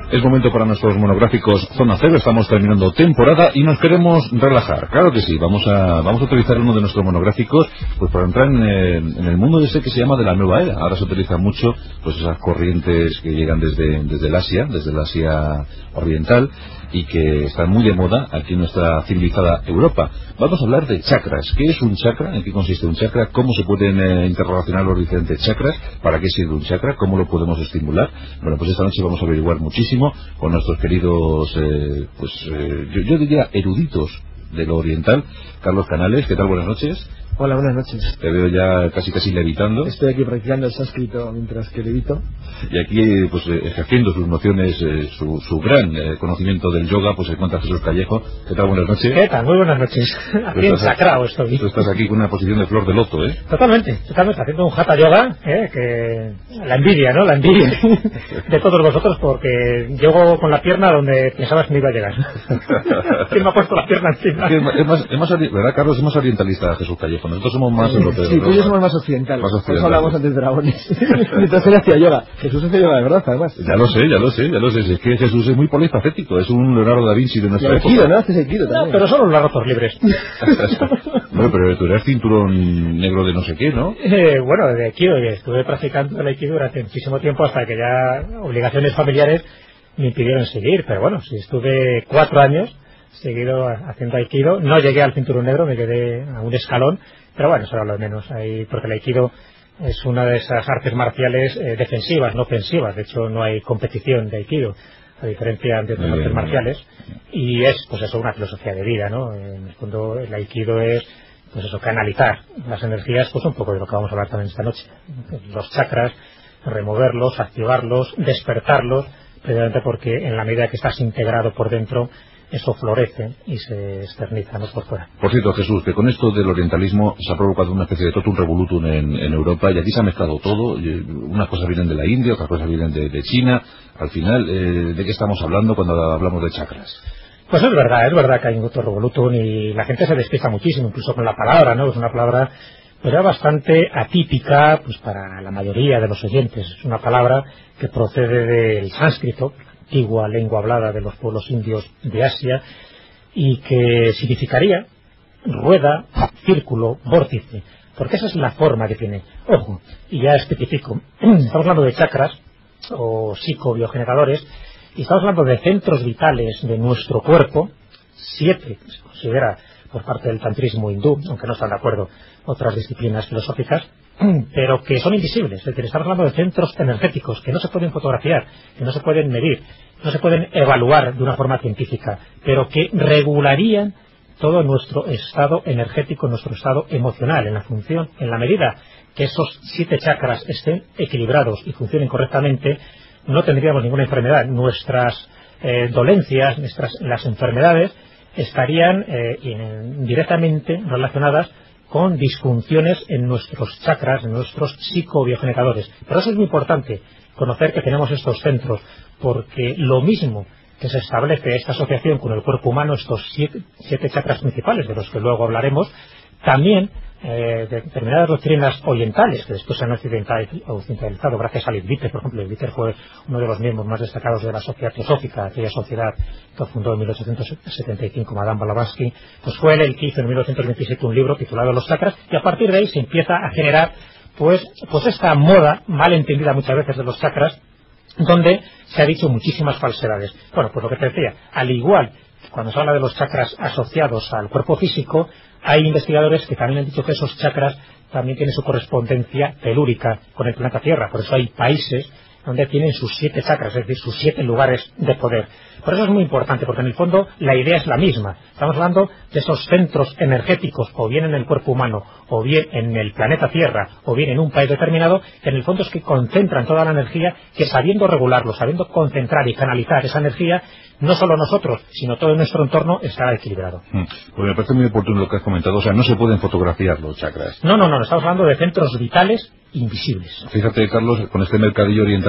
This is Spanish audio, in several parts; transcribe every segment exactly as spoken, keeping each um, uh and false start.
Es momento para nuestros monográficos Zona Cero. Estamos terminando temporada y nos queremos relajar. Claro que sí, vamos a vamos a utilizar uno de nuestros monográficos pues para entrar en el, en el mundo de ese que se llama de la nueva era. Ahora se utiliza mucho pues esas corrientes que llegan desde, desde el Asia, desde el Asia oriental, y que están muy de moda aquí en nuestra civilizada Europa. Vamos a hablar de chakras. ¿Qué es un chakra? ¿En qué consiste un chakra? ¿Cómo se pueden eh, interrelacionar los diferentes chakras? ¿Para qué sirve un chakra? ¿Cómo lo podemos estimular? Bueno, pues esta noche vamos a averiguar muchísimo con nuestros queridos, eh, pues eh, yo, yo diría eruditos de lo oriental. Carlos Canales, ¿qué tal? Buenas noches. Hola, buenas noches. Te veo ya casi casi levitando. Estoy aquí practicando el sánscrito mientras que levito. Y aquí, pues ejerciendo sus nociones, eh, su, su gran eh, conocimiento del yoga, pues se encuentra Jesús Callejo. ¿Qué tal? Buenas noches. ¿Qué tal? Muy buenas noches. Aquí ensacrado estoy. Tú estás aquí con una posición de flor de loto, ¿eh? Totalmente, totalmente. Haciendo un hatha yoga, ¿eh? Que la envidia, ¿no? La envidia de todos vosotros, porque llego con la pierna donde pensabas que me iba a llegar. ¿Quién me ha puesto la pierna encima? Es más, es más, ¿verdad, Carlos? Es más orientalista Jesús Callejo. Nosotros somos más europeos. Sí, tú y yo somos más occidentales. Más occidentales. Por eso hablamos antes de dragones. Mientras él hacía yoga. Jesús hacía yoga de verdad, además. Ya lo sé, ya lo sé, ya lo sé. Es que Jesús es muy polifacético. Es un Leonardo da Vinci de nuestra y época. Aikido, ¿no? Haces Aikido también. No, pero solo los ratos libres. Bueno, pero tú eres cinturón negro de no sé qué, ¿no? Eh, bueno, de Aikido. Estuve practicando el Aikido durante muchísimo tiempo hasta que ya obligaciones familiares me impidieron seguir. Pero bueno, si estuve cuatro años seguido haciendo Aikido. No llegué al cinturón negro, me quedé a un escalón, pero bueno, eso era lo de menos, ahí, porque el Aikido es una de esas artes marciales eh, defensivas, no ofensivas. De hecho, no hay competición de Aikido, a diferencia de otras artes marciales, y es, pues eso, una filosofía de vida, ¿no? En el fondo, el Aikido es, pues eso, canalizar las energías, pues un poco de lo que vamos a hablar también esta noche. Los chakras, removerlos, activarlos, despertarlos, precisamente porque en la medida que estás integrado por dentro, eso florece y se externiza, ¿no?, por fuera. Por cierto, Jesús, que con esto del orientalismo se ha provocado una especie de totum revolutum en, en Europa, y aquí se ha mezclado todo. Unas cosas vienen de la India, otras cosas vienen de, de China. Al final, eh, ¿de qué estamos hablando cuando hablamos de chakras? Pues es verdad, es verdad que hay un totum revolutum y la gente se despista muchísimo, incluso con la palabra, ¿no? Es una palabra pero bastante atípica, pues para la mayoría de los oyentes. Es una palabra que procede del sánscrito, antigua lengua hablada de los pueblos indios de Asia, y que significaría rueda, círculo, vórtice, porque esa es la forma que tiene. Ojo, y ya especifico, estamos hablando de chakras o psicobiogeneradores, y estamos hablando de centros vitales de nuestro cuerpo, siete, se considera por parte del tantrismo hindú, aunque no están de acuerdo otras disciplinas filosóficas, pero que son invisibles. Es decir, estamos hablando de centros energéticos que no se pueden fotografiar, que no se pueden medir, no se pueden evaluar de una forma científica, pero que regularían todo nuestro estado energético, nuestro estado emocional, en la función, en la medida que esos siete chakras estén equilibrados y funcionen correctamente, no tendríamos ninguna enfermedad. Nuestras eh, dolencias, nuestras, las enfermedades estarían eh, directamente relacionadas con disfunciones en nuestros chakras, en nuestros psicobiogeneradores. Pero eso es muy importante, conocer que tenemos estos centros, porque lo mismo que se establece esta asociación con el cuerpo humano, estos siete, siete chakras principales, de los que luego hablaremos, también eh, de determinadas doctrinas orientales, que después se han occidentalizado gracias al Ibviter. Por ejemplo, Ibviter fue uno de los miembros más destacados de la Sociedad Teosófica, aquella sociedad que fundó en mil ochocientos setenta y cinco Madame Blavatsky. Pues fue él el que hizo en mil novecientos veintisiete un libro titulado Los chakras, y a partir de ahí se empieza a generar pues, pues esta moda, mal entendida muchas veces, de los chakras, donde se ha dicho muchísimas falsedades. Bueno, pues lo que te decía, al igual que cuando se habla de los chakras asociados al cuerpo físico, hay investigadores que también han dicho que esos chakras también tienen su correspondencia telúrica con el planeta Tierra. Por eso hay países donde tienen sus siete chakras, es decir, sus siete lugares de poder. Por eso es muy importante, porque en el fondo la idea es la misma. Estamos hablando de esos centros energéticos, o bien en el cuerpo humano, o bien en el planeta Tierra, o bien en un país determinado, que en el fondo es que concentran toda la energía, que sabiendo regularlo, sabiendo concentrar y canalizar esa energía, no solo nosotros, sino todo nuestro entorno estará equilibrado. Mm. Pues me parece muy oportuno lo que has comentado. O sea, no se pueden fotografiar los chakras. No, no, no. Estamos hablando de centros vitales invisibles. Fíjate, Carlos, con este mercadillo oriental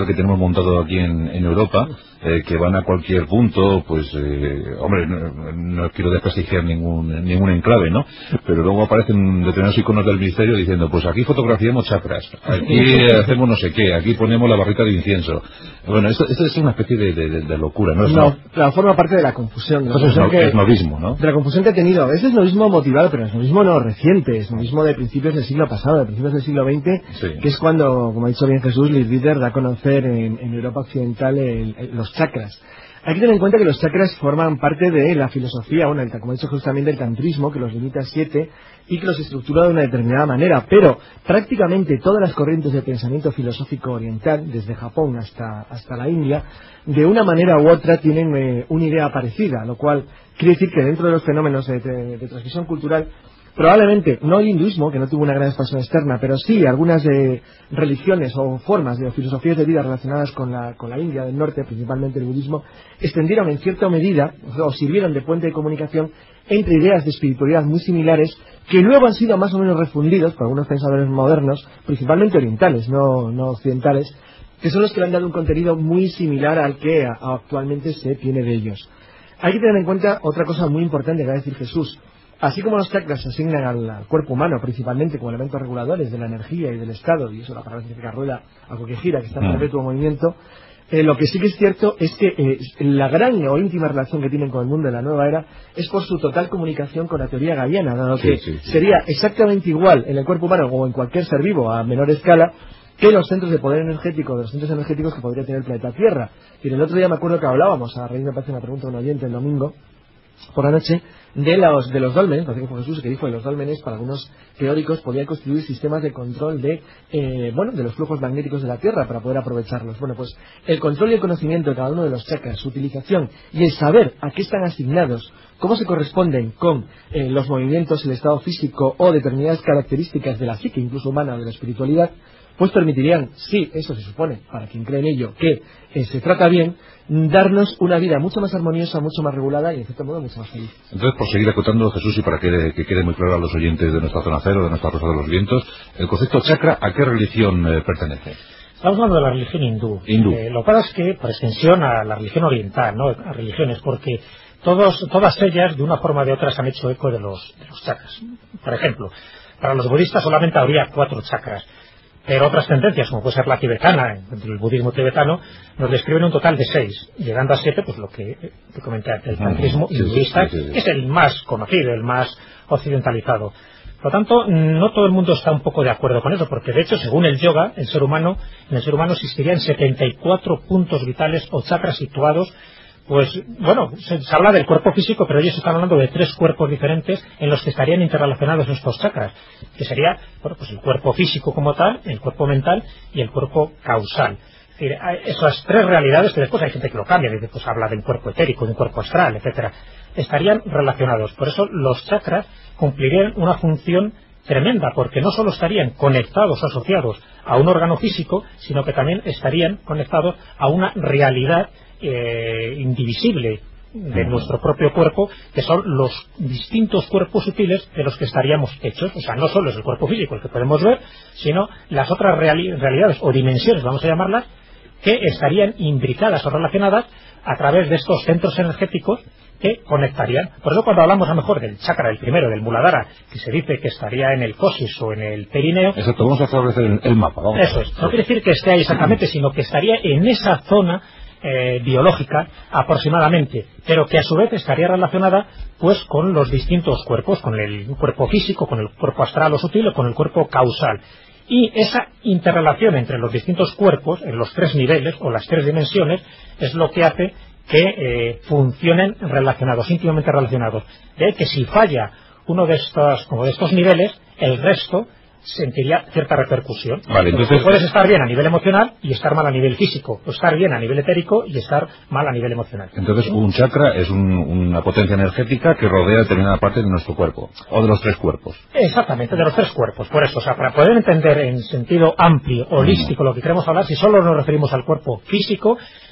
que tenemos montado aquí en, en Europa, eh, que van a cualquier punto, pues, eh, hombre, no, no quiero desprestigiar ningún ningún enclave, ¿no? Pero luego aparecen determinados iconos del ministerio diciendo, pues aquí fotografiamos chakras, aquí hacemos no sé qué, aquí ponemos la barrita de incienso. Bueno, esto, esto es una especie de, de, de locura, ¿no? Es no, no, forma parte de la confusión. De la confusión es, no, que, es novismo, ¿no? De la confusión que he tenido. Ese es novismo motivado, pero es novismo no reciente, es novismo de principios del siglo pasado, de principios del siglo veinte, sí. Que es cuando, como ha dicho bien Jesús, Leadbeater da a conocer en, en Europa Occidental el, el, los chakras. Hay que tener en cuenta que los chakras forman parte de la filosofía, bueno, el, como ha dicho Jesús también, del tantrismo, que los limita a siete y que los estructura de una determinada manera, pero prácticamente todas las corrientes de pensamiento filosófico oriental, desde Japón hasta, hasta la India, de una manera u otra tienen eh, una idea parecida, lo cual quiere decir que dentro de los fenómenos de, de, de transmisión cultural, probablemente no el hinduismo, que no tuvo una gran expansión externa, pero sí algunas de religiones o formas de filosofías de vida relacionadas con la, con la India del norte, principalmente el budismo, extendieron en cierta medida o sirvieron de puente de comunicación entre ideas de espiritualidad muy similares que luego han sido más o menos refundidos por algunos pensadores modernos, principalmente orientales, no, no occidentales, que son los que le han dado un contenido muy similar al que a, a actualmente se tiene de ellos. Hay que tener en cuenta otra cosa muy importante que va a decir Jesús. Así como los chakras se asignan al, al cuerpo humano principalmente como elementos reguladores de la energía y del estado, y eso la palabra significa rueda, algo que gira, que está en perpetuo movimiento, eh, lo que sí que es cierto es que eh, la gran o íntima relación que tienen con el mundo de la nueva era es por su total comunicación con la teoría galiana, dado que sí, sí, sí. sería exactamente igual en el cuerpo humano o en cualquier ser vivo a menor escala que los centros de poder energético, de los centros energéticos que podría tener el planeta Tierra. Y el otro día me acuerdo que hablábamos, a raíz me parece una pregunta de un oyente el domingo, por la noche, de los, de los dólmenes, parece que fue Jesús que dijo que los dólmenes para algunos teóricos podían constituir sistemas de control de eh, bueno, de los flujos magnéticos de la Tierra para poder aprovecharlos. Bueno, pues el control y el conocimiento de cada uno de los chakras, su utilización y el saber a qué están asignados, cómo se corresponden con eh, los movimientos, el estado físico o determinadas características de la psique, incluso humana o de la espiritualidad, pues permitirían, sí, eso se supone, para quien cree en ello, que eh, se trata bien, darnos una vida mucho más armoniosa, mucho más regulada y, en cierto modo, mucho más feliz. Entonces, por seguir acotando, Jesús, y para que, que quede muy claro a los oyentes de nuestra zona cero, de nuestra Rosa de los Vientos, el concepto chakra, ¿a qué religión eh, pertenece? Estamos hablando de la religión hindú. hindú. Eh, lo que pasa es que, por extensión, a la religión oriental, ¿no? A religiones, porque todos, todas ellas, de una forma o de otra, se han hecho eco de los, de los chakras. Por ejemplo, para los budistas solamente habría cuatro chakras. Pero otras tendencias, como puede ser la tibetana, el budismo tibetano, nos describen un total de seis, llegando a siete, pues lo que te comenté antes, el tantrismo sí, hinduista, sí, sí, sí. que es el más conocido, el más occidentalizado. Por lo tanto, no todo el mundo está un poco de acuerdo con eso, porque de hecho, según el yoga, el ser humano, en el ser humano existirían setenta y cuatro puntos vitales o chakras situados. Pues, bueno, se, se habla del cuerpo físico, pero ellos están hablando de tres cuerpos diferentes en los que estarían interrelacionados estos chakras, que sería, bueno, pues el cuerpo físico como tal, el cuerpo mental y el cuerpo causal. Es decir, esas tres realidades, que después hay gente que lo cambia, dice, pues habla de un cuerpo etérico, de un cuerpo astral, etcétera, estarían relacionados. Por eso los chakras cumplirían una función tremenda, porque no solo estarían conectados o asociados a un órgano físico, sino que también estarían conectados a una realidad Eh, indivisible de nuestro propio cuerpo, que son los distintos cuerpos sutiles de los que estaríamos hechos. O sea, no solo es el cuerpo físico el que podemos ver, sino las otras reali realidades o dimensiones, vamos a llamarlas, que estarían imbricadas o relacionadas a través de estos centros energéticos que conectarían. Por eso cuando hablamos a lo mejor del chakra, el primero, del Muladhara, que se dice que estaría en el coxis o en el perineo. Exacto, vamos a establecer el, el mapa. Vamos eso es, no quiere decir que esté ahí exactamente, sino que estaría en esa zona Eh, biológica aproximadamente, pero que a su vez estaría relacionada pues con los distintos cuerpos, con el cuerpo físico, con el cuerpo astral o sutil o con el cuerpo causal. Y esa interrelación entre los distintos cuerpos, en los tres niveles o las tres dimensiones, es lo que hace que eh, funcionen relacionados, íntimamente relacionados. De ahí que si falla uno de estos, como de estos niveles, el resto sentiría cierta repercusión. Vale, entonces puedes estar bien a nivel emocional y estar mal a nivel físico, o estar bien a nivel etérico y estar mal a nivel emocional. Entonces un chakra es un, una potencia energética que rodea determinada parte de nuestro cuerpo, o de los tres cuerpos. Exactamente, de los tres cuerpos. Por eso, o sea, para poder entender en sentido amplio, holístico, mm. lo que queremos hablar, si solo nos referimos al cuerpo físico,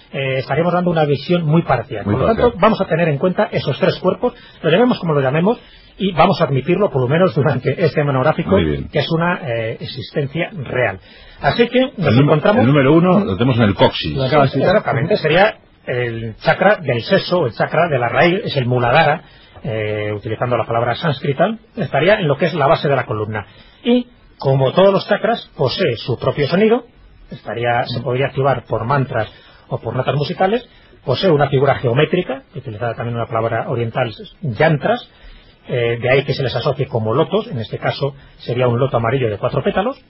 eh, estaríamos dando una visión muy parcial. Muy por lo parcial. tanto, vamos a tener en cuenta esos tres cuerpos, lo llamemos como lo llamemos, y vamos a admitirlo por lo menos durante este monográfico, que es una eh, existencia real. Así que nos el encontramos... El número uno lo tenemos en el coxis. Sí, exactamente, sería el chakra del sexo, el chakra de la raíz, es el Muladhara, eh, utilizando la palabra sánscrita, estaría en lo que es la base de la columna. Y, como todos los chakras, posee su propio sonido, estaría, se podría activar por mantras o por notas musicales, posee una figura geométrica, utilizada también una palabra oriental, yantras, eh, de ahí que se les asocie como lotos, en este caso sería un loto amarillo de cuatro pétalos,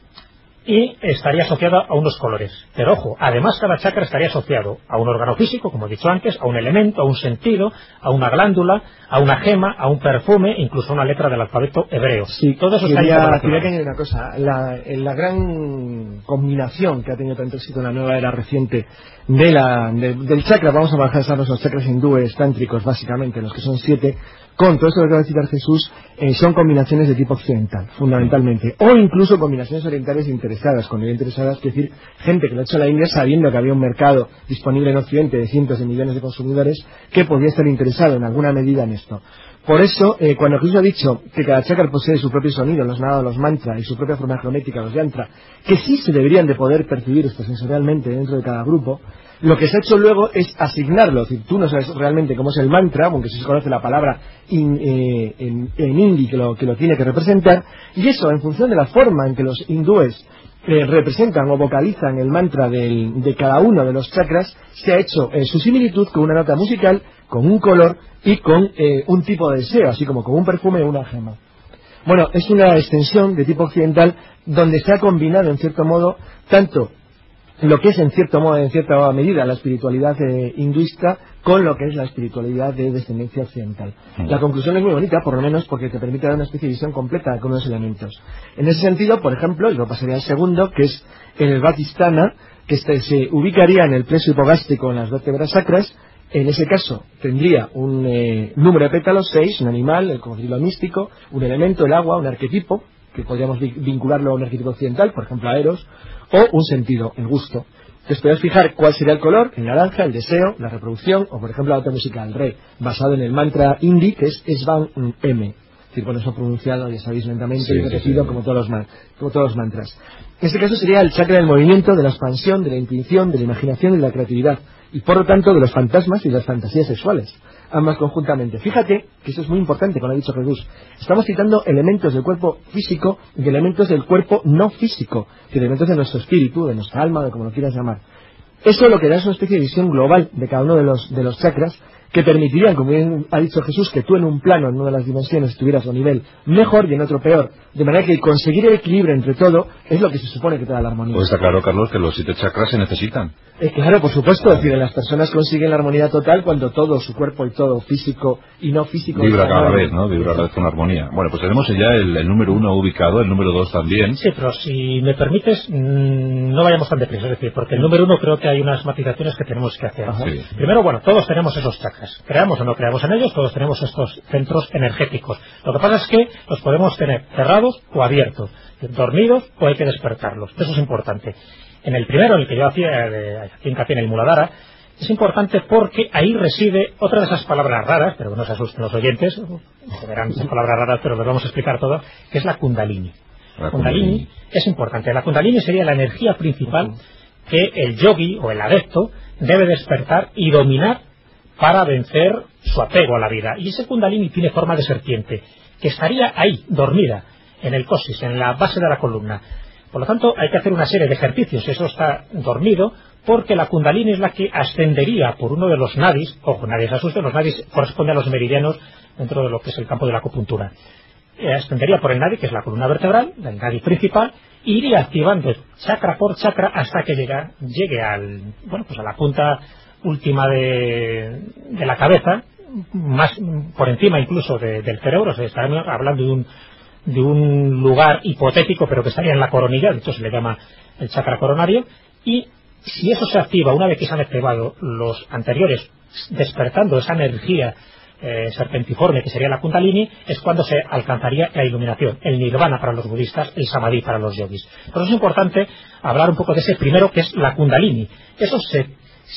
y estaría asociado a unos colores. Pero ojo, además cada chakra estaría asociado a un órgano físico, como he dicho antes, a un elemento, a un sentido, a una glándula, a una gema, a un perfume, incluso a una letra del alfabeto hebreo. Sí, todo eso quería, está quería que añadir una cosa. La, la gran combinación que ha tenido tanto éxito en la nueva era reciente de la, de, del chakra, vamos a bajarnos los chakras hindúes, tántricos, básicamente, los que son siete, con todo esto que acaba de citar Jesús, eh, son combinaciones de tipo occidental, fundamentalmente, o incluso combinaciones orientales interesadas. Cuando digo interesadas, quiero decir, gente que lo ha hecho en la India sabiendo que había un mercado disponible en Occidente de cientos de millones de consumidores que podía estar interesado en alguna medida en esto. Por eso, eh, cuando Jesús ha dicho que cada chakra posee su propio sonido, los nadas, los mantras, y su propia forma geométrica, los yantra, que sí se deberían de poder percibir esto sensorialmente dentro de cada grupo, lo que se ha hecho luego es asignarlo. Es decir, tú no sabes realmente cómo es el mantra, aunque sí se conoce la palabra in, eh, en, en hindi que lo, que lo tiene que representar, y eso, en función de la forma en que los hindúes eh, representan o vocalizan el mantra del, de cada uno de los chakras, se ha hecho eh, su similitud con una nota musical, con un color y con eh, un tipo de deseo, así como con un perfume o una gema. Bueno, es una extensión de tipo occidental donde se ha combinado en cierto modo tanto lo que es en cierto modo, en cierta medida, la espiritualidad eh, hinduista con lo que es la espiritualidad de descendencia occidental. La conclusión es muy bonita, por lo menos porque te permite dar una especie de visión completa de algunos elementos. En ese sentido, por ejemplo, y lo pasaría al segundo, que es el Vadhisthana, que este, se ubicaría en el plexo hipogástrico en las vértebras sacras. En ese caso tendría un eh, número de pétalos, seis, un animal, el cocodrilo místico, un elemento, el agua, un arquetipo, que podríamos vincularlo a un arquetipo occidental, por ejemplo a Eros, o un sentido, el gusto. Entonces podemos fijar cuál sería el color, el naranja, el deseo, la reproducción, o por ejemplo la nota musical, re, basado en el mantra hindi, que es Svan M. Es decir, con eso pronunciado, ya sabéis, lentamente sí, y repetido, sí, sí. Como, todos los man, como todos los mantras. En este caso sería el chakra del movimiento, de la expansión, de la intuición, de la imaginación y de la creatividad, y por lo tanto de los fantasmas y de las fantasías sexuales, ambas conjuntamente. Fíjate que eso es muy importante, como ha dicho Jesús. Estamos citando elementos del cuerpo físico y elementos del cuerpo no físico, elementos de nuestro espíritu, de nuestra alma, de como lo quieras llamar. Eso lo que da es una especie de visión global de cada uno de los, de los chakras, que permitirían, como bien ha dicho Jesús, que tú en un plano, en una de las dimensiones, estuvieras a un nivel mejor y en otro peor. De manera que conseguir el equilibrio entre todo es lo que se supone que te da la armonía. Pues está claro, Carlos, que los siete chakras se necesitan. Eh, claro, por supuesto. Es decir, las personas consiguen la armonía total cuando todo, su cuerpo y todo, físico y no físico... Vibra cada vez, ¿no? Vibra cada vez con armonía. Bueno, pues tenemos ya el, el número uno ubicado, el número dos también. Sí, pero si me permites, mmm, no vayamos tan deprisa. Es decir, porque el número uno creo que hay unas matizaciones que tenemos que hacer. Sí. Primero, bueno, todos tenemos esos chakras. Creamos o no creamos en ellos, todos tenemos estos centros energéticos. Lo que pasa es que los podemos tener cerrados o abiertos, dormidos o hay que despertarlos. Eso es importante. En el primero, en el que yo hacía, eh, hacía hincapié en el Muladhara, es importante porque ahí reside otra de esas palabras raras, pero que no se asusten los oyentes, verán esas palabras raras, pero les vamos a explicar todas, que es la Kundalini. La Kundalini, Kundalini es importante. La Kundalini sería la energía principal que el yogi o el adepto debe despertar y dominar para vencer su apego a la vida. Y ese Kundalini tiene forma de serpiente, que estaría ahí, dormida, en el coxis, en la base de la columna. Por lo tanto, hay que hacer una serie de ejercicios. Eso está dormido, porque la Kundalini es la que ascendería por uno de los nadis. Ojo, nadie se asuste, los nadis corresponden a los meridianos dentro de lo que es el campo de la acupuntura. Eh, ascendería por el nadi, que es la columna vertebral, el nadi principal, e iría activando chakra por chakra hasta que llega, llegue al, bueno, pues a la punta última de, de la cabeza, más por encima incluso de, del cerebro. O sea, estaremos hablando de un de un lugar hipotético, pero que estaría en la coronilla, de hecho se le llama el chakra coronario, y si eso se activa una vez que se han activado los anteriores, despertando esa energía eh, serpentiforme que sería la Kundalini, es cuando se alcanzaría la iluminación, el nirvana para los budistas, el samadhi para los yogis. Por eso es importante hablar un poco de ese primero, que es la Kundalini. Eso se, si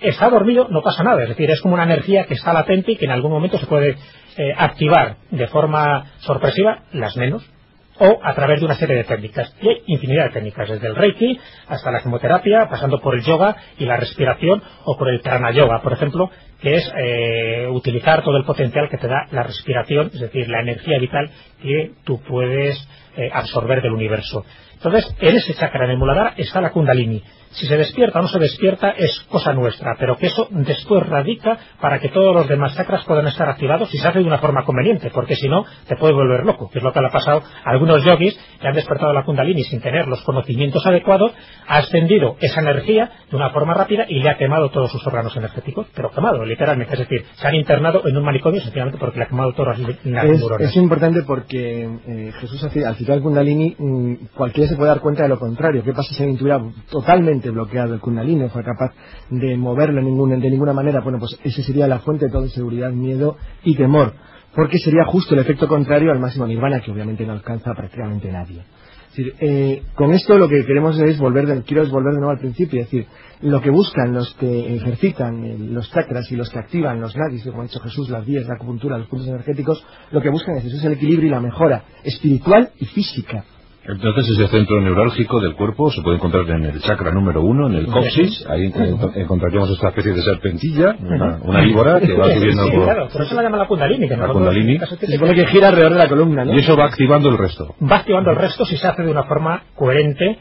está dormido no pasa nada, es decir, es como una energía que está latente y que en algún momento se puede eh, activar de forma sorpresiva, las menos, o a través de una serie de técnicas. Y hay infinidad de técnicas, desde el Reiki hasta la quimioterapia, pasando por el yoga y la respiración, o por el prana yoga, por ejemplo, que es eh, utilizar todo el potencial que te da la respiración, es decir, la energía vital que tú puedes eh, absorber del universo. Entonces, en ese chakra de Muladhara está la Kundalini. Si se despierta o no se despierta es cosa nuestra, pero que eso después radica para que todos los demás chakras puedan estar activados si se hace de una forma conveniente, porque si no te puede volver loco, que es lo que le ha pasado a algunos yogis que han despertado la Kundalini sin tener los conocimientos adecuados, ha ascendido esa energía de una forma rápida y le ha quemado todos sus órganos energéticos, pero quemado, literalmente, es decir, se han internado en un manicomio sencillamente porque le ha quemado todas las neuronas. Es, es importante porque eh, Jesús, al citar el Kundalini, mmm, cualquiera se puede dar cuenta de lo contrario. ¿Qué pasa si alguien tuviera totalmente bloqueado el Kundalini, no fue capaz de moverlo de ninguna, de ninguna manera? Bueno, pues ese sería la fuente de toda inseguridad, miedo y temor, porque sería justo el efecto contrario al máximo nirvana, que obviamente no alcanza prácticamente nadie. Es decir, eh, con esto lo que queremos es volver de, quiero es volver de nuevo al principio, es decir, lo que buscan los que ejercitan eh, los chakras y los que activan los nadis, como ha dicho Jesús, las vías, la acupuntura, los puntos energéticos, lo que buscan es, eso es el equilibrio y la mejora espiritual y física. Entonces ese centro neurálgico del cuerpo se puede encontrar en el chakra número uno, en el coxis. Ahí encontraríamos esta especie de serpentilla, una, una víbora que va subiendo. Sí, por... claro, por eso la llama la Kundalini. Que la Kundalini. Se supone que gira alrededor de la columna, ¿no? Y eso va activando el resto. Va activando el resto si se hace de una forma coherente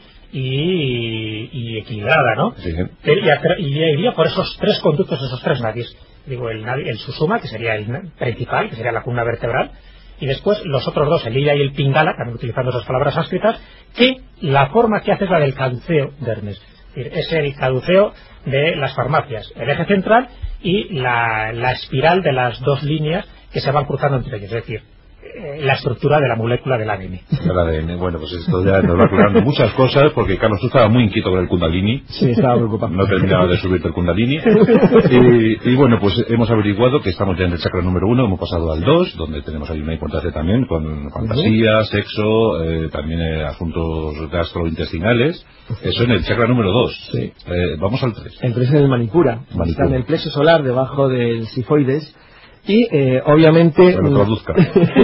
y, y equilibrada, ¿no? Sí. Y, y iría por esos tres conductos, esos tres nadis. Digo, el, el Sushumna, que sería el principal, que sería la columna vertebral, y después los otros dos, el Ida y el Pingala, también utilizando esas palabras sánscritas, que la forma que hace es la del caduceo de Hermes. Es decir, es el caduceo de las farmacias, el eje central y la, la espiral de las dos líneas que se van cruzando entre ellos, es decir, la estructura de la molécula del A D N. El A D N, bueno, pues esto ya nos va aclarando muchas cosas, porque Carlos, tú estabas muy inquieto con el Kundalini. Sí, estaba preocupado. No terminaba de subirte el Kundalini. y, y bueno, pues hemos averiguado que estamos ya en el chakra número uno, hemos pasado al dos, donde tenemos ahí una importancia también, con fantasía, sexo, eh, también eh, asuntos gastrointestinales. Eso en el chakra número dos. Sí. Eh, vamos al tres. El tres es el Manipura. Manipura. Está en el plexo solar, debajo del sifoides. Y eh, obviamente bueno, traduzca.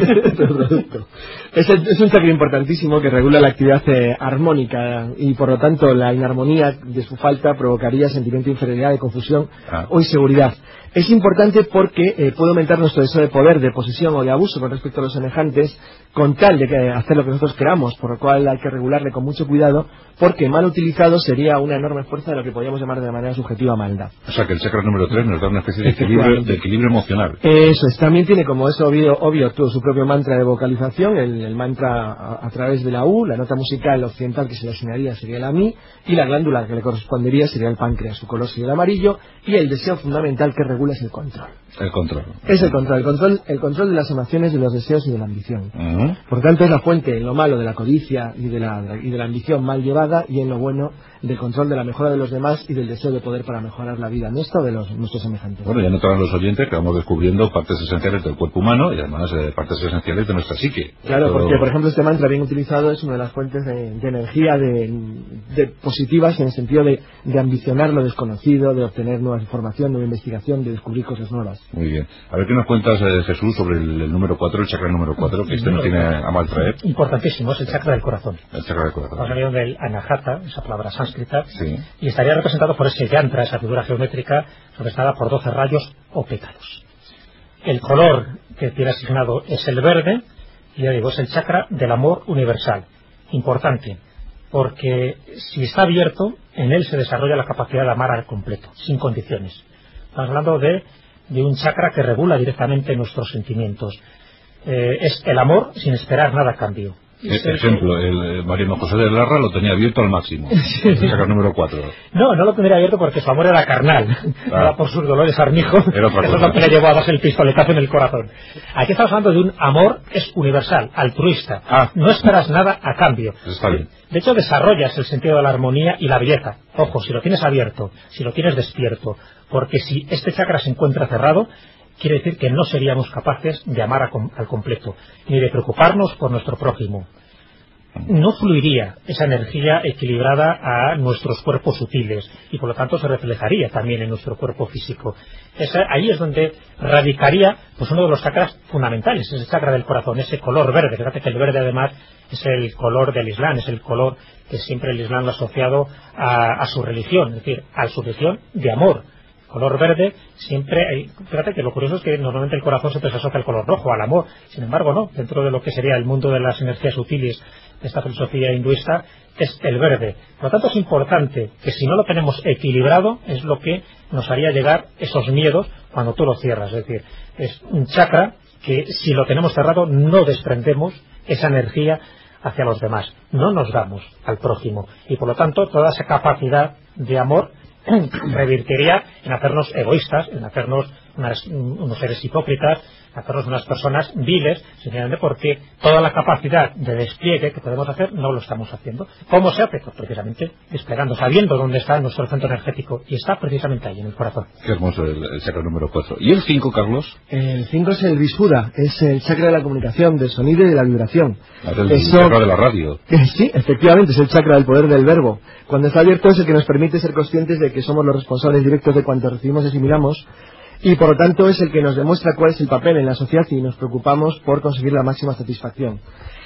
es, el, es un chakra importantísimo que regula la actividad eh, armónica, y por lo tanto la inarmonía de su falta provocaría sentimiento de inferioridad, de confusión ah. o inseguridad. Es importante porque eh, puede aumentar nuestro deseo de poder, de posesión o de abuso con respecto a los semejantes, con tal de que hacer lo que nosotros queramos, por lo cual hay que regularle con mucho cuidado, porque mal utilizado sería una enorme fuerza de lo que podríamos llamar de manera subjetiva maldad. O sea que el chakra número tres nos da una especie de equilibrio, de equilibrio emocional. Eso es, también tiene, como es obvio, obvio todo su propio mantra de vocalización, el, el mantra a, a través de la U, la nota musical occidental que se le asignaría sería la Mi, y la glándula que le correspondería sería el páncreas, su color sería el amarillo, y el deseo fundamental que regula es el control. El control. Es el control, el control, el control de las emociones, de los deseos y de la ambición. Uh-huh. Por tanto, es la fuente en lo malo de la codicia y de la, y de la ambición mal llevada, y en lo bueno del control de la mejora de los demás y del deseo de poder para mejorar la vida nuestra o de los, nuestros semejantes. Bueno, ya notarán los oyentes que vamos descubriendo partes esenciales del cuerpo humano y además eh, partes esenciales de nuestra psique. Claro, Todo... porque por ejemplo este mantra bien utilizado es una de las fuentes de, de energía de, de positivas en el sentido de, de ambicionar lo desconocido, de obtener nueva información, nueva investigación, de descubrir cosas nuevas. Muy bien. A ver qué nos cuentas, eh, Jesús, sobre el, el número cuatro, el chakra número cuatro, que este nos tiene a mal traer. Importantísimo, es el chakra del corazón. El chakra del corazón. Vamos a ver del Anahata, esa palabra sánscrita, sí. Y estaría representado por ese yantra, esa figura geométrica representada por doce rayos o pétalos. El color que tiene asignado es el verde, y ya digo, es el chakra del amor universal. Importante, porque si está abierto, en él se desarrolla la capacidad de amar al completo, sin condiciones. Estamos hablando de, de un chakra que regula directamente nuestros sentimientos. Eh, es el amor sin esperar nada a cambio. Este ejemplo, el Mariano José de Larra lo tenía abierto al máximo. Sí. El chakra número cuatro. No, no lo tendría abierto porque su amor era carnal. Ah. Era por sus dolores armijo. Era otra cosa. Eso es lo que le llevó a darse el pistoletazo en el corazón. Aquí estamos hablando de un amor es universal, altruista. Ah. No esperas nada a cambio. Está bien. De hecho, desarrollas el sentido de la armonía y la belleza. Ojo, si lo tienes abierto, si lo tienes despierto. Porque si este chakra se encuentra cerrado, quiere decir que no seríamos capaces de amar a, al completo, ni de preocuparnos por nuestro prójimo. no fluiría esa energía equilibrada a nuestros cuerpos sutiles y por lo tanto se reflejaría también en nuestro cuerpo físico. Esa, ahí es donde radicaría pues uno de los chakras fundamentales, es el chakra del corazón, ese color verde. Fíjate que el verde además es el color del Islam, es el color que siempre el Islam lo ha asociado a, a su religión, es decir, a su religión de amor. Color verde, siempre hay, fíjate que lo curioso es que normalmente el corazón siempre se asocia al color rojo, al amor, sin embargo no, dentro de lo que sería el mundo de las energías sutiles de esta filosofía hinduista es el verde. Por lo tanto es importante que si no lo tenemos equilibrado es lo que nos haría llegar esos miedos cuando tú lo cierras, es decir, es un chakra que si lo tenemos cerrado no desprendemos esa energía hacia los demás, no nos damos al prójimo y por lo tanto toda esa capacidad de amor revirtiría en hacernos egoístas, en hacernos unas, unos seres hipócritas, en hacernos unas personas viles, sencillamente porque toda la capacidad de despliegue que podemos hacer no lo estamos haciendo. ¿Cómo se hace? Pues precisamente desplegando, sabiendo dónde está nuestro centro energético, y está precisamente ahí, en el corazón. Qué hermoso el, el chakra número cuatro. ¿Y el cinco, Carlos? El cinco es el Vishuddha, es el chakra de la comunicación, del sonido y de la vibración. Es el Eso, chakra de la radio. Sí, efectivamente, es el chakra del poder del verbo. Cuando está abierto es el que nos permite ser conscientes de que somos los responsables directos de cuanto recibimos y asimilamos, y por lo tanto es el que nos demuestra cuál es el papel en la sociedad y nos preocupamos por conseguir la máxima satisfacción.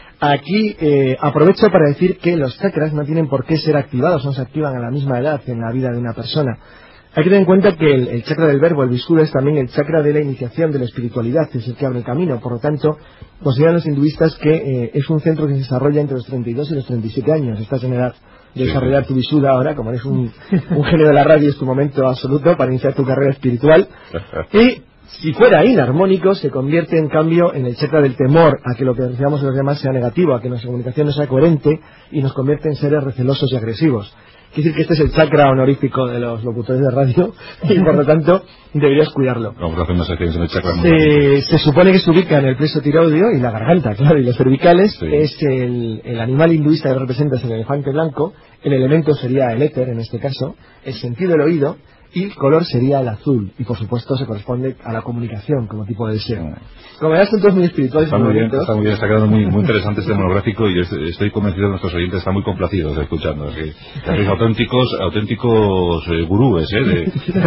Aquí eh, aprovecho para decir que los chakras no tienen por qué ser activados, no se activan a la misma edad en la vida de una persona. Hay que tener en cuenta que el, el chakra del verbo, el Vishuddha, es también el chakra de la iniciación de la espiritualidad, es el que abre el camino. Por lo tanto, consideran los hinduistas que eh, es un centro que se desarrolla entre los treinta y dos y los treinta y siete años. Estás en edad de desarrollar tu Vishuddha ahora, como eres un, un genio de la radio, es tu momento absoluto para iniciar tu carrera espiritual. Y si fuera inarmónico, se convierte en cambio en el chakra del temor a que lo que recibamos de los demás sea negativo, a que nuestra comunicación no sea coherente, y nos convierte en seres recelosos y agresivos. Quiere decir que este es el chakra honorífico de los locutores de radio y por lo tanto deberías cuidarlo. Vamos a hacer unas secciones en el chakra. Se, se supone que se ubica en el plexo tiroideo y la garganta, claro, y los cervicales. Sí. Es el, el animal hinduista que representa es el elefante blanco, el elemento sería el éter en este caso, el sentido el oído, y el color sería el azul, y por supuesto se corresponde a la comunicación como tipo de deseo. Como verás, son todos muy espirituales. Está muy bien, está muy bien, está quedando muy, muy interesante este monográfico, y estoy convencido de que nuestros oyentes están muy complacidos de escuchando. Que sois auténticos, auténticos eh, gurúes eh, de,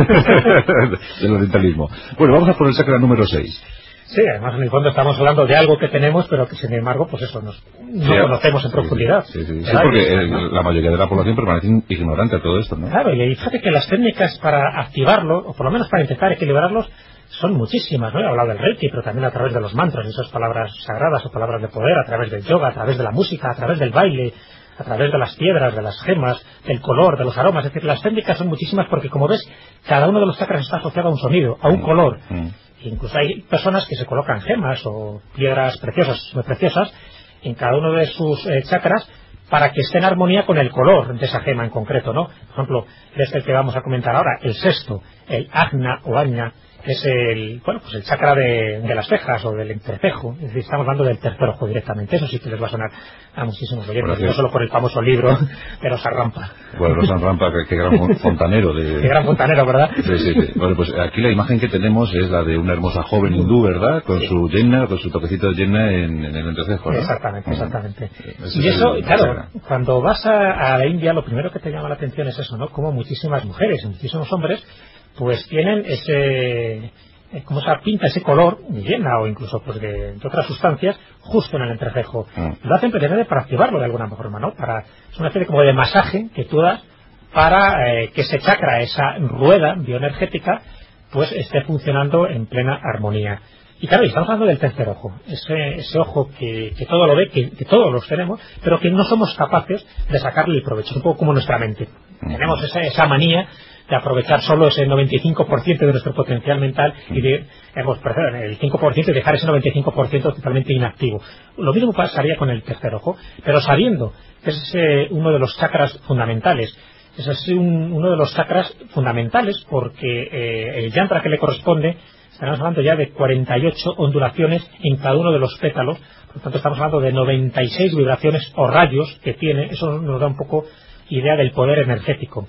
del orientalismo. Bueno, vamos a por el chakra número seis. Sí, además en el fondo estamos hablando de algo que tenemos, pero que sin embargo, pues eso, nos, no sí, conocemos en sí, profundidad. Sí, sí, sí, sí porque el, la mayoría de la población permanece ignorante a todo esto, ¿no? Claro, y fíjate que las técnicas para activarlo, o por lo menos para intentar equilibrarlos, son muchísimas, ¿no? He hablado del Reiki, pero también a través de los mantras, esas palabras sagradas o palabras de poder, a través del yoga, a través de la música, a través del baile, a través de las piedras, de las gemas, del color, de los aromas. Es decir, las técnicas son muchísimas porque, como ves, cada uno de los chakras está asociado a un sonido, a un color. Mm. Incluso hay personas que se colocan gemas o piedras preciosas, muy preciosas, en cada uno de sus eh, chakras para que esté en armonía con el color de esa gema en concreto, ¿no? Por ejemplo, este que vamos a comentar ahora, el sexto, el ajna o aña, es el, bueno, pues el chakra de, de las cejas o del entrecejo. Es decir, estamos hablando del tercer ojo directamente. Eso sí que les va a sonar a muchísimos oyentes, bueno, no solo por el famoso libro de Rosa Rampa. Bueno, Rosa Rampa, que, que gran fontanero. De... Qué gran fontanero, ¿verdad? Sí, sí, sí. Bueno, pues aquí la imagen que tenemos es la de una hermosa joven hindú, ¿verdad? Con sí. su yenna, con su toquecito de yenna en, en el entrecejo, ¿no? Exactamente, exactamente. Uh-huh. Y eso, claro, chakra. Cuando vas a, a la India, lo primero que te llama la atención es eso, ¿no? Como muchísimas mujeres y muchísimos hombres pues tienen ese, como esa pinta, ese color, llena o incluso pues de, de otras sustancias, justo en el entrecejo. Mm. Lo hacen precisamente para activarlo de alguna forma, ¿no? Para, es una especie como de masaje que tú das para eh, que ese chakra, esa rueda bioenergética, pues esté funcionando en plena armonía. Y claro, estamos hablando del tercer ojo, ese, ese ojo que, que todo lo ve, que, que todos los tenemos, pero que no somos capaces de sacarle el provecho, un poco como nuestra mente. Mm. Tenemos esa, esa manía de aprovechar solo ese noventa y cinco por ciento de nuestro potencial mental y de, hemos, perdón, el cinco por ciento y dejar ese noventa y cinco por ciento totalmente inactivo. Lo mismo pasaría con el tercer ojo, pero sabiendo que es eh, uno de los chakras fundamentales. Ese es un, uno de los chakras fundamentales porque eh, el yantra que le corresponde, estamos hablando ya de cuarenta y ocho ondulaciones en cada uno de los pétalos, por lo tanto estamos hablando de noventa y seis vibraciones o rayos que tiene. Eso nos da un poco idea del poder energético.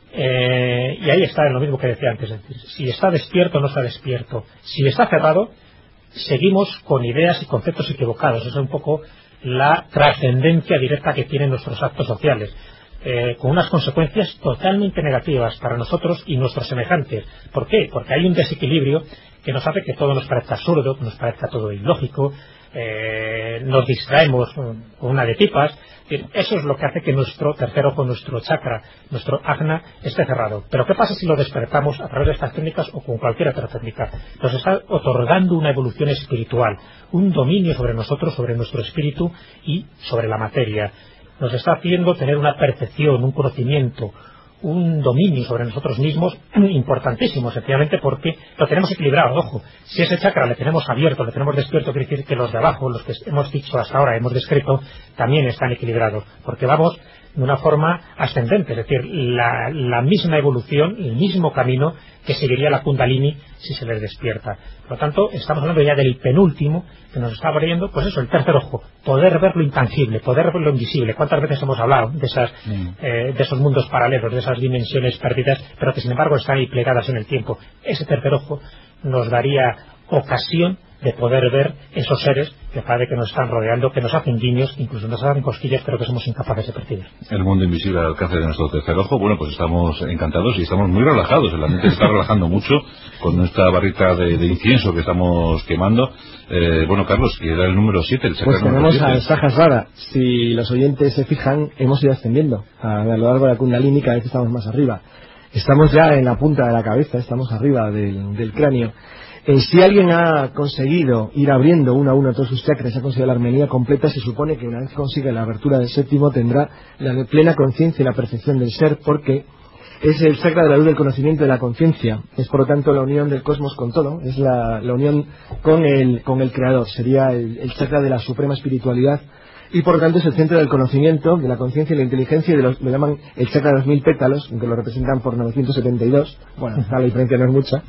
Eh, y ahí está lo mismo que decía antes, es decir, si está despierto o no está despierto, si está cerrado seguimos con ideas y conceptos equivocados. Eso es un poco la trascendencia directa que tienen nuestros actos sociales, eh, con unas consecuencias totalmente negativas para nosotros y nuestros semejantes. ¿Por qué? Porque hay un desequilibrio que nos hace que todo nos parezca absurdo, que nos parezca todo ilógico, eh, nos distraemos con una de tipas. Eso es lo que hace que nuestro tercer ojo, nuestro chakra, nuestro ajna, esté cerrado. Pero ¿qué pasa si lo despertamos a través de estas técnicas o con cualquier otra técnica? Nos está otorgando una evolución espiritual, un dominio sobre nosotros, sobre nuestro espíritu y sobre la materia. Nos está haciendo tener una percepción, un conocimiento, un dominio sobre nosotros mismos importantísimo, sencillamente porque lo tenemos equilibrado. Ojo, si ese chakra le tenemos abierto, le tenemos despierto, quiere decir que los de abajo, los que hemos dicho hasta ahora, hemos descrito, también están equilibrados, porque vamos de una forma ascendente, es decir, la, la misma evolución, el mismo camino que seguiría la Kundalini si se les despierta. Por lo tanto, estamos hablando ya del penúltimo que nos está abriendo, pues eso, el tercer ojo, poder ver lo intangible, poder ver lo invisible. ¿Cuántas veces hemos hablado de esas, mm. eh, de esos mundos paralelos, de esas dimensiones perdidas, pero que sin embargo están ahí plegadas en el tiempo? Ese tercer ojo nos daría ocasión de poder ver esos seres que parece que nos están rodeando, que nos hacen guiños, incluso nos hacen cosquillas, pero que somos incapaces de percibir. El mundo invisible al alcance de nuestro tercer ojo. Bueno, pues estamos encantados y estamos muy relajados. La mente se está relajando mucho con esta barrita de, de incienso que estamos quemando. Eh, bueno, Carlos, que era el número siete, el chakra Pues número tenemos siete. a Sahasrara. Si los oyentes se fijan, hemos ido ascendiendo a, a lo largo de la Kundalini, cada vez estamos más arriba. Estamos ya en la punta de la cabeza, estamos arriba del, del cráneo. Eh, si alguien ha conseguido ir abriendo uno a uno todos sus chakras, ha conseguido la armonía completa, se supone que una vez consiga la abertura del séptimo tendrá la plena conciencia y la percepción del ser, porque es el chakra de la luz del conocimiento de la conciencia. Es por lo tanto la unión del cosmos con todo, es la, la unión con el, con el creador, sería el, el chakra de la suprema espiritualidad. Y por lo tanto es el centro del conocimiento, de la conciencia y la inteligencia, y de los, lo llaman el chakra de los mil pétalos, que lo representan por novecientos setenta y dos, bueno, la diferencia no es mucha,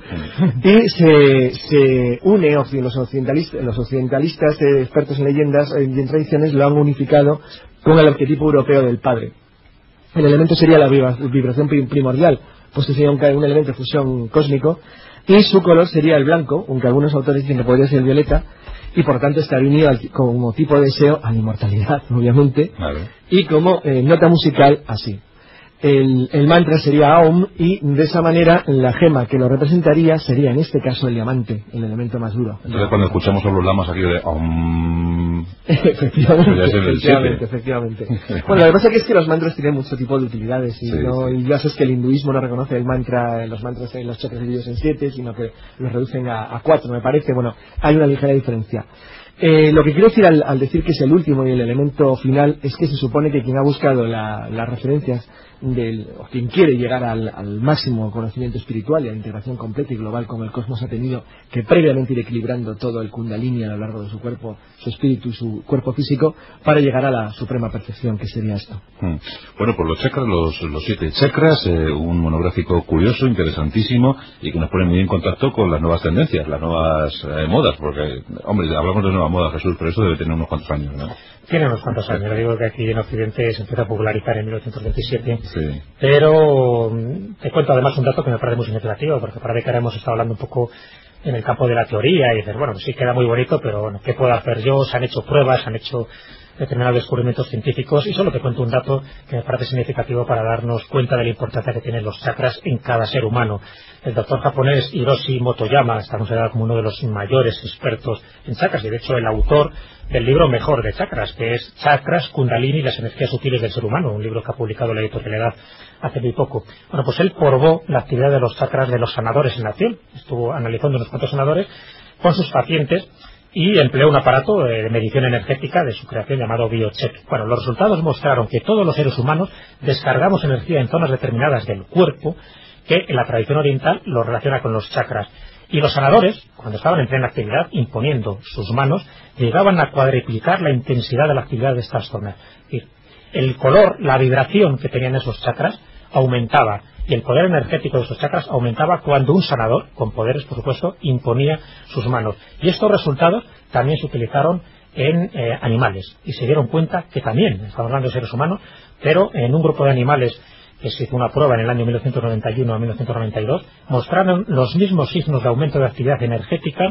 y se, se une, los occidentalistas, los occidentalistas eh, expertos en leyendas y en tradiciones lo han unificado con el arquetipo europeo del Padre. El elemento sería la vibración primordial, pues sería un, un elemento de fusión cósmico, y su color sería el blanco, aunque algunos autores dicen que podría ser el violeta, y por tanto está unido al, como tipo de deseo a la inmortalidad, obviamente, vale. Y como eh, nota musical así. El, el mantra sería Aum, y de esa manera la gema que lo representaría sería en este caso el diamante, el elemento más duro. Entonces cuando escuchamos a los lamas aquí de Aum... efectivamente, efectivamente, efectivamente. Bueno, lo que pasa es que, es que los mantras tienen mucho tipo de utilidades, y, sí, no, sí. y ya sabes que el hinduismo no reconoce el mantra, los mantras en los chakras divididos en siete, sino que los reducen a, a cuatro, me parece. Bueno, hay una ligera diferencia. Eh, lo que quiero decir al, al decir que es el último y el elemento final es que se supone que quien ha buscado la, las referencias del, o quien quiere llegar al, al máximo conocimiento espiritual y a la integración completa y global con el cosmos ha tenido que previamente ir equilibrando todo el kundalini a lo largo de su cuerpo, su espíritu y su cuerpo físico para llegar a la suprema perfección, que sería esto. Hmm. Bueno, pues los chakras, los, los siete chakras, eh, un monográfico curioso, interesantísimo y que nos pone muy en contacto con las nuevas tendencias, las nuevas eh, modas, porque, hombre, hablamos de nueva moda, Jesús, pero eso debe tener unos cuantos años, ¿no? Tiene unos cuantos años. Digo que aquí en Occidente se empieza a popularizar en mil novecientos veintisiete. Sí. Pero te cuento además un dato que me parece muy significativo, porque parece que ahora hemos estado hablando un poco en el campo de la teoría y dices, bueno, pues sí queda muy bonito, pero bueno, ¿qué puedo hacer yo? Se han hecho pruebas, se han hecho determinados descubrimientos científicos, y solo te cuento un dato que me parece significativo para darnos cuenta de la importancia que tienen los chakras en cada ser humano. El doctor japonés Hiroshi Motoyama está considerado como uno de los mayores expertos en chakras, y de hecho el autor del libro mejor de chakras, que es Chakras, Kundalini y las energías sutiles del ser humano, un libro que ha publicado la editorialidad hace muy poco. Bueno, pues él probó la actividad de los chakras de los sanadores en la piel, estuvo analizando unos cuantos sanadores con sus pacientes y empleó un aparato de medición energética de su creación llamado BioCheck. Bueno, los resultados mostraron que todos los seres humanos descargamos energía en zonas determinadas del cuerpo que en la tradición oriental lo relaciona con los chakras. Y los sanadores, cuando estaban en plena actividad, imponiendo sus manos, llegaban a cuadriplicar la intensidad de la actividad de estas zonas. Es decir, el color, la vibración que tenían esos chakras aumentaba, y el poder energético de esos chakras aumentaba cuando un sanador, con poderes por supuesto, imponía sus manos. Y estos resultados también se utilizaron en eh, animales, y se dieron cuenta que también, estamos hablando de seres humanos, pero en un grupo de animales que se hizo una prueba en el año mil novecientos noventa y uno a mil novecientos noventa y dos, mostraron los mismos signos de aumento de actividad energética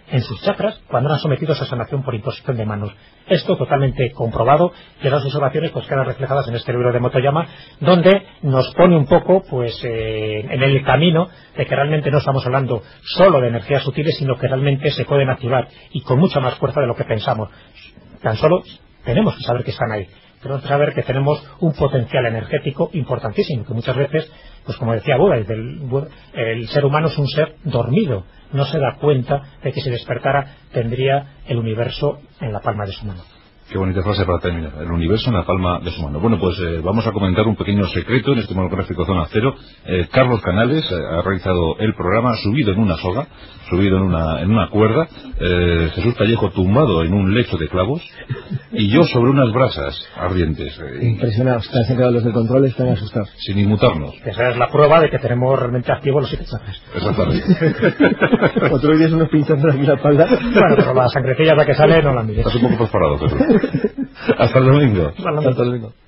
en sus chakras cuando eran sometidos a sanación por imposición de manos. Esto totalmente comprobado, y las observaciones pues quedan reflejadas en este libro de Motoyama, donde nos pone un poco pues eh, en el camino de que realmente no estamos hablando solo de energías sutiles, sino que realmente se pueden activar y con mucha más fuerza de lo que pensamos. Tan solo tenemos que saber que están ahí. Tenemos que saber que tenemos un potencial energético importantísimo, que muchas veces, pues como decía Buda, el, el ser humano es un ser dormido, no se da cuenta de que si despertara tendría el universo en la palma de su mano. Qué bonita frase para terminar. El universo en la palma de su mano. Bueno, pues eh, vamos a comentar un pequeño secreto en este monográfico Zona Cero. Eh, Carlos Canales eh, ha realizado el programa subido en una soga, subido en una en una cuerda. Eh, Jesús Callejo tumbado en un lecho de clavos y yo sobre unas brasas ardientes. Eh, Impresionados. Están quedado los de control, están asustados. Sin inmutarnos. Esa es la prueba de que tenemos realmente activos los siete chakras. Exactamente. Otro día unos pinchazos aquí en la espalda. Bueno, pero la sangrecilla la que sale no la mires. Estás un poco perforado, Jesús. Hasta el domingo. Hasta el domingo.